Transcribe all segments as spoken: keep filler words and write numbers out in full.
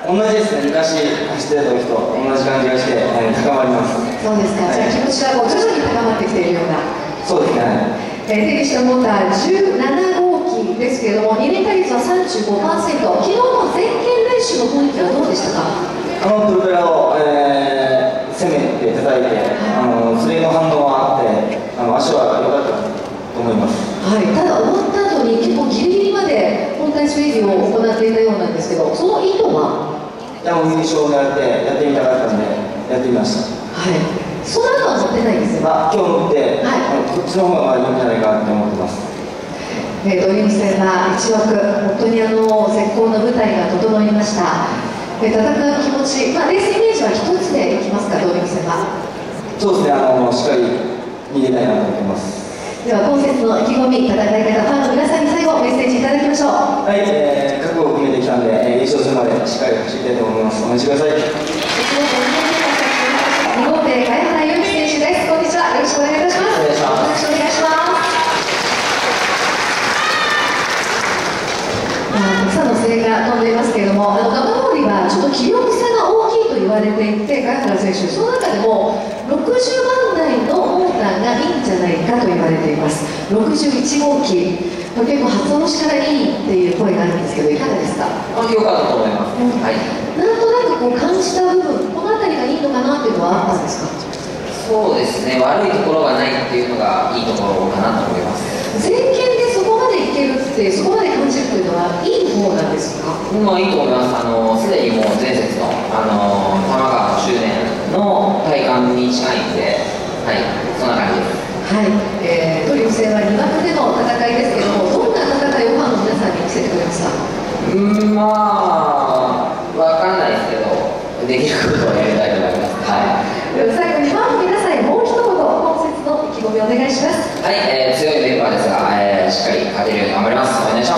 同じですね、昔走ってた時と同じ感じがして、えー、高まります。 そうですか、はい、じゃあ気持ちがこう徐々に高まってきているような。 そうですね、はい。 えー、デビューしたモーターじゅうななごうきですけれども、に連加率は さんじゅうごパーセント、昨日の前傾練習の雰囲気はどうでしたか？ あのプロペラを、えー、攻めて叩いて、あのそれの反応があって、あの足は良かったと思います。 はい、ただ終わった後に結構ギリギリまで本体スウェイディを行っていたようなんですけど、その意図は？ いや、もう優勝を狙ってやってみたかったんでやってみました。 はい、その後は乗ってないんですよ。 あ、今日乗って、 はい、 こっちの方がいいんじゃないかって思ってます。 えー、ドリーム戦はいちわく、本当にあの絶好の舞台が整いました。えー、戦う気持ち、まあ、レースイメージは一つでいきますか、ドリーム戦は。 そうですね、あのしっかり見れたいなと思ってます。 では今節の意気込み、戦い方、ファンの皆さんに最後メッセージいただきましょう。 はい、えー、覚悟を決めてきたんで、えー、優勝するまでしっかり走りたいと思います。お待ちください。 にごうてい茅原由紀選手です。こんにちは。よろしくお願いいたします。よろしくお願いします。たくさんの声援が飛んでいますけれども、あの蒲郡はちょっと気力差が大きいと言われていて、茅原選手、その中でもろくじゅうばんだいのモーターがいいんじゃないかと言われています。ろくじゅういちごうき、結構発音しからいいっていう声があるんですけど、いかがですか？ 良かったと思います。うん、はい。 なんとなくこう感じた部分、この辺りがいいのかなっていうのはあったんですか？ そうですね、悪いところがないっていうのがいいところかなと思います。 前傾でそこまでいけるって、そこまで感じるというのはいい方なんですか？ まあいいと思います。あのすでにもう前節のあの玉川の終年の体感に近いんで、はい、そんな感じです。 はい、えー、ドリーム戦はにわくでの戦いですけども、どんな戦いをファンの皆さんに見せてくれますか？ うん、まあわかんないですけど、できることをやりたいと思います。はい。 では最後にファンの皆さんにもう一言、今節の意気込みをお願いします。 はい、えー、強いメンバーですが、えー、しっかり勝てるように頑張ります。お願いします。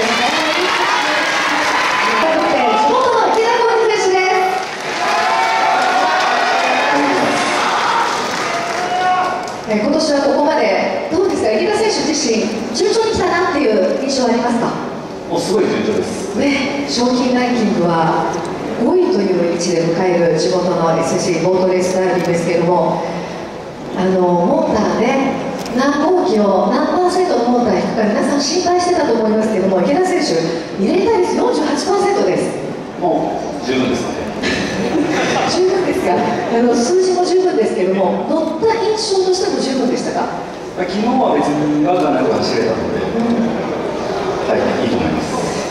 今年はここまでどうですか、池田選手自身順調に来たなっていう印象はありますか？ もうすごい順調ですね。賞金ランキングはごいという位置で迎える地元の エスジー ボートレースダービーですけれども、あのモーターね、何号機を何パーセントのモーター引くか皆さん心配してたと思いますけれども、池田選手に連打率 よんじゅうはちパーセント です。 もう十分ですね。 十分ですか？あの数字も十分ですけれども、乗った印象としても十分でしたか？ 昨日は別に違和感なく走れたので、うん、はい、いいと思います。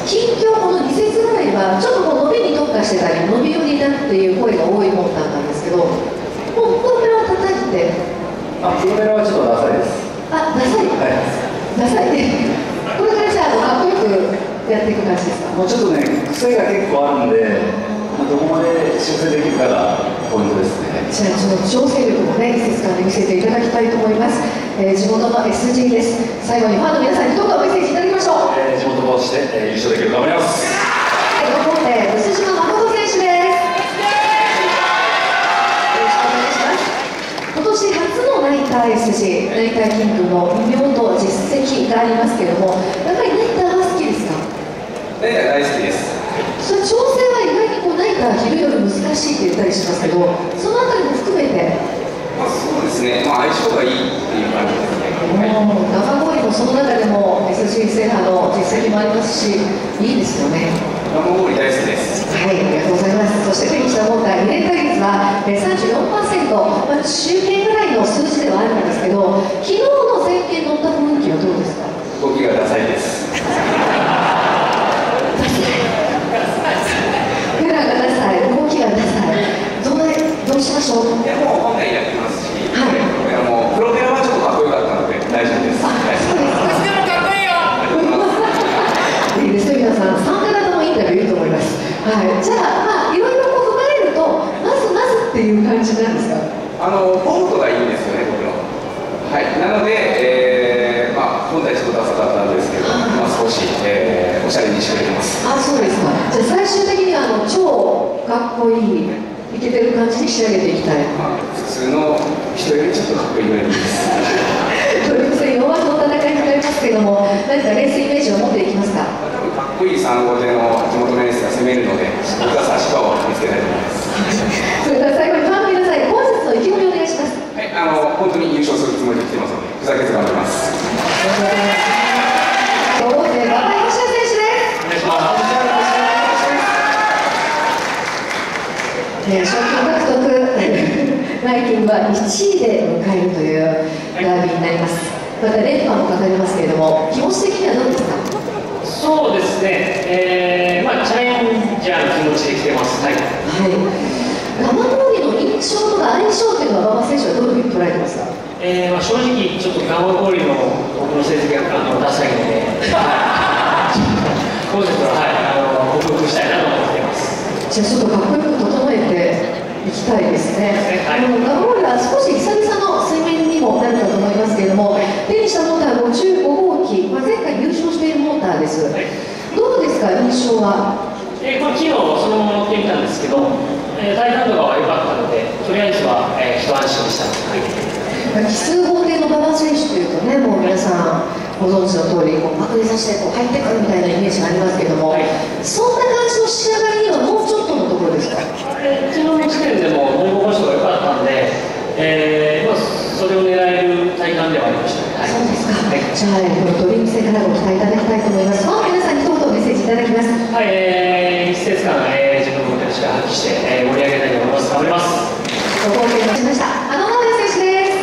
近況、このに節ぐらいはちょっとこう伸びに特化してたり、伸び寄りだっていう声が多いモーターなんですけど、もうプロペラを叩いて、 あ、プロペラはちょっとダサいです。 あ、ダサい、はい、ダサいね。これからじゃあかっこよくやっていく感じですか？ もうちょっとね、癖が結構あるんで、まあ、どこまで修正できるかがポイントですね。 じゃあその調整力もね、季節感で見せていただきたいと思います。えー、地元の エスジー です。最後にファンの皆さんにどうかメッセージいただきましょう。 えー、地元として、えー、優勝できる頑張ります。 はい、残って薄島誠選手です。よろしくお願いします。今年初のナイター エスジー、ナイターキングの異名と実績がありますけれども、やっぱりナイターは好きですか？ ナイター大好きです。 それ調整は意外にこうナイター昼より難しいって言ったりしますけど、そのあたりも含めて。 まあ、そうですね、まあ、相性がいいっていう感じですね。 長郡もその中でも エスジー 制覇の実績もありますし、いいですよね。 長郡大好きです。 はい、ありがとうございます。そして手にしたモーターに連加率は さんじゅうよんパーセント、まあ、中堅ぐらいの数字ではあるんですけど、昨日の前傾乗った雰囲気はどうですか？ 動きがダサいです。 ペラがダサい、動きがダサい。どうどうしましょう？ いや、もう本来やってますし、 はい、 いやもうプロペラはちょっとかっこよかったので大丈夫です。 あ、そうですか。 でもかっこいいよ。 いいですね、皆さん。参加型のインタビューいいと思います。はい、じゃあ、まあ、いろいろこう踏まえると、まずまずっていう感じなんですか？ あのボートがいいんですよね、僕の。はい、なので、えー、まあ本来ちょっとダサかったんですけど、まあ少し、えー、おしゃれにしてくれてます。 あ、そうですか。じゃあ最終的にはあの超かっこいいイケてる感じに仕上げていきたい。 まあ、普通の人よりちょっとかっこいいぐらいでいいです。 ということで弱気の戦いになりますけれども、何かレースイメージを持っていきますか？ 多分かっこいいさん号艇の地元のエースが攻めるので、僕は差し歯を見つけたいと思います。 それでは最後にファンの皆さん、本日の意気込みをお願いします。 はい、あの本当に優勝するつもりで来てますので、ふざけず頑張ります。 ということで、馬場芳也選手です。 お願いします。 ね、賞金獲得ランキングはいちいで迎えるというダービーになります。また連覇もかかりますけれども、気持ち的にはどうですか？ そうですね、えーまあ、チャレンジャーの気持ちで来てます。はい、 はい、ガマモーリの印象とか相性というのは馬場選手はどういうふうに捉えてますか？ えーまあ、正直、ちょっとガマゴーリの僕の成績があのダサいので、本日は、はい、あの克服したいなと思っています。 じゃあちょっとかっこよく整えていきたいですね。 はい、 あのガマモーリは少し久々の水面にもなるかと思いますけれども、手にしたモーターごじゅうごごうき、まあ、前回優勝しているモーターです。はい、どうですか、印象は？ えーまあ、昨日そのまま乗ってみたんですけど、えー、体感度が良かったので、とりあえずは、えー、一安心でした。はい、 奇数法廷の馬場選手というとね、もう皆さんご存知の通り、こうパクリさせてこう入ってくるみたいなイメージがありますけども、はい、そんな感じの仕上がりにはもうちょっとのところですか？ えー、昨日の時点でも乗り心地が良かったんで、えーまあ、それを狙える体感ではありました。はい、 そうですか。はい、じゃあ、このドリーム戦からご期待いただきたいと思います。ファンの皆さんに一言メッセージいただきます。 はい、えー、一節間、えー、自分の持ってる力を発揮して、えー、盛り上げたいと思います。頑張ります。 ご貢献しました。あの馬選手です。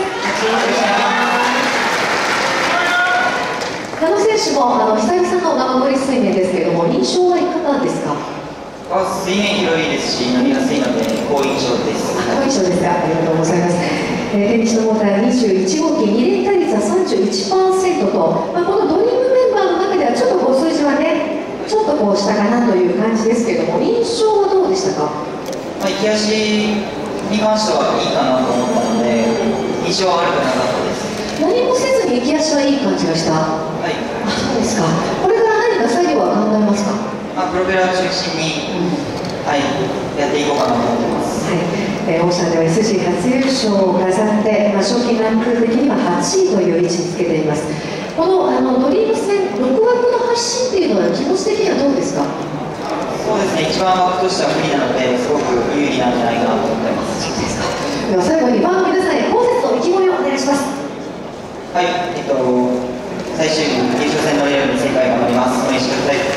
あの選手もあの久々の馬乗り水面ですけれども、印象はいかがですか？ あ、水面広いですし、乗りやすいので好印象です。 好印象ですか？ありがとうございます。えー、手にしたモーターにじゅういちごうき、に連打率は さんじゅういちパーセント と、まあ、このドリームメンバーの中ではちょっとこう数字はね、ちょっとこう下かなという感じですけれども、印象はどうでしたか？ まあ、行き足に関してはいいかなと思ったので、印象は悪くなかったです。 何もせずに行き足はいい感じがした。 はい。 あ、そうですか。これから何か作業は考えますか？ まあ、プロペラを中心に、うん、はい、やっていこうかなと思ってます。 はい、えー、オーシャンでは エスジー 初優勝を飾って、まあ、賞金ランク的にははちいという位置につけています。このあのドリーム戦ろく枠の発進というのは気持ち的にはどうですか？ そうですね、一番枠としては不利なので、すごく有利なんじゃないかなと思ってます。 そうですか。では最後にファンの皆さんへ、今節の意気込みをお願いします。 はい、えっと、最終日、優勝戦乗れるように精一杯頑張ります。応援してください。